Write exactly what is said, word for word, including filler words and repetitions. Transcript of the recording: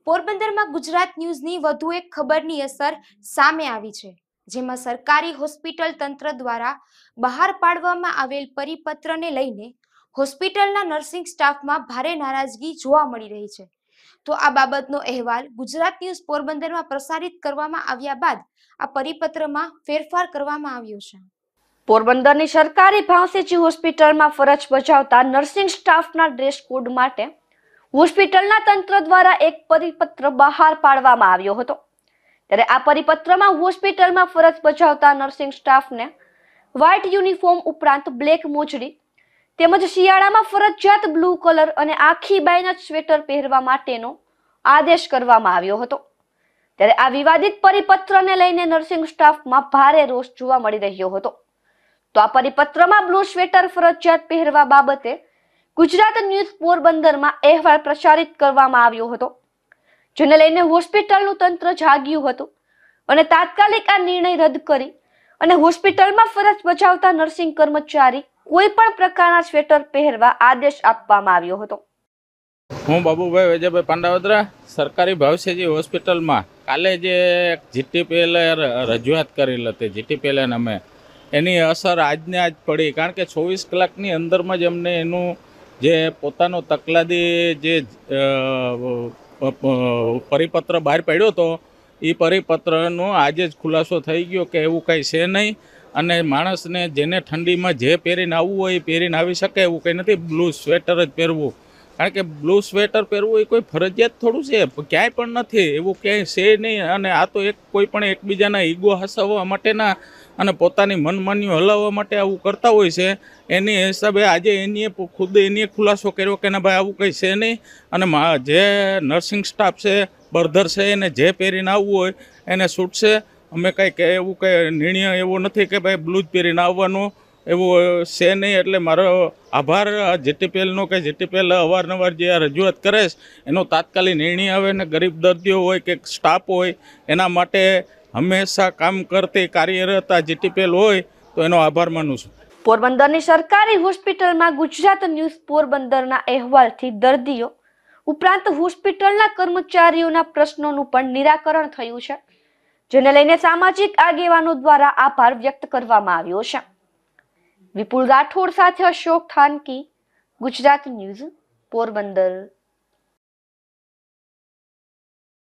પોરબંદરમાં ગુજરાત ન્યૂઝની વધુ એક ખબરની અસર સામે આવી છે, જેમાં સરકારી હોસ્પિટલ તંત્ર દ્વારા બહાર પાડવામાં આવેલ પરિપત્રને લઈને હોસ્પિટલના નર્સિંગ સ્ટાફમાં ભારે નારાજગી જોવા મળી રહી છે। તો આ બાબતનો અહેવાલ ગુજરાત ન્યૂઝ પોરબંદરમાં પ્રસારિત કરવામાં આવ્યા બાદ આ પરિપત્રમાં ફેરફાર કરવામાં આવ્યો છે। પોરબંદરની સરકારી ભાવસેજી હોસ્પિટલમાં ફરજ બજાવતા નર્સિંગ સ્ટાફના ડ્રેસ કોડ માટે હોસ્પિટલના તંત્ર દ્વારા એક પરિપત્ર બહાર પાડવામાં આવ્યો હતો। ત્યારે આ પરિપત્રમાં હોસ્પિટલમાં ફરજ બજાવતા નર્સિંગ સ્ટાફને વ્હાઇટ યુનિફોર્મ ઉપરાંત બ્લેક મોજડી તેમજ શિયાળામાં ફરજિયાત બ્લુ કલર અને આખી બાયના સ્વેટર પહેરવા માટેનો આદેશ કરવામાં આવ્યો હતો। ત્યારે આ વિવાદિત પરિપત્રને લઈને નર્સિંગ સ્ટાફમાં ભારે રોષ જોવા મળી રહ્યો હતો। તો આ પરિપત્રમાં બ્લુ સ્વેટર ફરજિયાત પહેરવા બાબતે ગુજરાત ન્યૂઝ પોરબંદરમાં અહેવાલ પ્રસારિત કરવામાં આવ્યો હતો, જેને લઈને હોસ્પિટલનું તંત્ર જાગ્યું હતું અને તાત્કાલિક આ નિર્ણય રદ કરી અને હોસ્પિટલમાં ફરજ બજાવતા નર્સિંગ કર્મચારી કોઈ પણ પ્રકારના સ્વેટર પહેરવા આદેશ આપવામાં આવ્યો હતો। હું બાબુભાઈ વિજયભાઈ પાંડાવદરા સરકારી ભાવસેજી હોસ્પિટલમાં કાલે જે જીટીપીએલ રજૂઆત કરેલ હતી, જીટીપીએલ અમે એની અસર આજને આજ પડી, કારણ કે ચોવીસ કલાકની અંદરમાં જ અમને એનું જે પોતાનો તકલાદી જે પરિપત્ર બહાર પાડ્યો હતો એ પરિપત્રનો આજે જ ખુલાસો થઈ ગયો કે એવું કંઈ છે નહીં અને માણસને જેને ઠંડીમાં જે પહેરીને આવવું હોય એ પહેરીને આવી શકે એવું કંઈ નથી। બ્લુ સ્વેટર જ પહેરવું, કારણ કે બ્લુ સ્વેટર પહેરવું એ કોઈ ફરજિયાત થોડું છે, ક્યાંય પણ નથી, એવું ક્યાંય છે નહીં। અને આ તો એક કોઈ પણ એકબીજાના ઈગો હસાવવા માટેના અને પોતાની મનમાન્યું હલાવવા માટે આવું કરતા હોય છે। એની હિસાબે આજે એની ખુદ એની ખુલાસો કર્યો કે ના ભાઈ આવું કંઈ છે નહીં અને જે નર્સિંગ સ્ટાફ છે બરધર છે એને જે પહેરીને આવવું હોય એને છૂટશે। અમે કંઈ એવું કંઈ નિર્ણય એવો નથી કે ભાઈ બ્લુ જ પહેરીને આવવાનું, એવું છે નહીં। એટલે મારો આભાર જીટીપીએલનો કે જીટીપીએલ અવારનવાર જે આ રજૂઆત કરે છે એનો તાત્કાલિક નિર્ણય આવે ને ગરીબ દર્દીઓ હોય કે સ્ટાફ હોય એના માટે હંમેશા કામ કરતી કાર્યરત આ જીટીપીએલ હોય તો એનો આભાર માનું છું। પોરબંદરની સરકારી હોસ્પિટલમાં ગુજરાત ન્યૂઝ પોરબંદરના અહેવાલથી દર્દીઓ ઉપરાંત હોસ્પિટલના કર્મચારીઓના પ્રશ્નોનું પણ નિરાકરણ થયું છે, જેને લઈને સામાજિક આગેવાનો દ્વારા આભાર વ્યક્ત કરવામાં આવ્યો છે। વિપુલ રાઠોડ સાથે અશોક થાનકી, ગુજરાત ન્યૂઝ પોરબંદર।